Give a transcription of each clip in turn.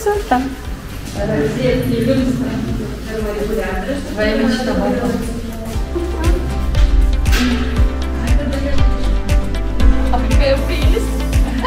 Красота. Розетки, люстра, терморегулятор. Твоя мечта была. А какая прелесть.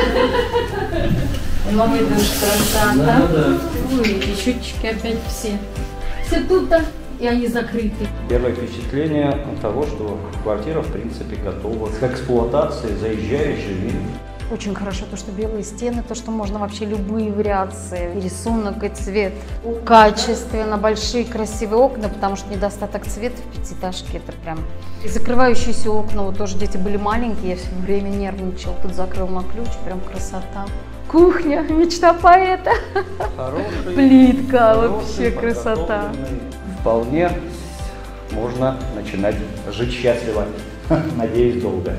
Новый душ, красота. Ой, и счетчики опять все. Все тут-то, и они закрыты. Первое впечатление от того, что квартира в принципе готова к эксплуатации, заезжаешь, живи. Очень хорошо то, что белые стены, то, что можно вообще любые вариации, и рисунок, и цвет. Качественно, большие красивые окна, потому что недостаток цвета в пятиэтажке, это прям... И закрывающиеся окна, вот тоже дети были маленькие, я все время нервничала, тут закрыл на ключ, прям красота. Кухня, мечта поэта. Хороший, Плитка, вообще красота. Вполне можно начинать жить счастливо, надеюсь, долго.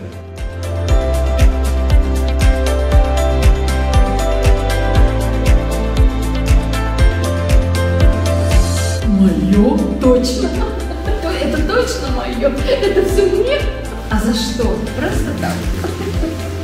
Мое? Точно. Это точно мое. Это все мне. А за что? Просто так.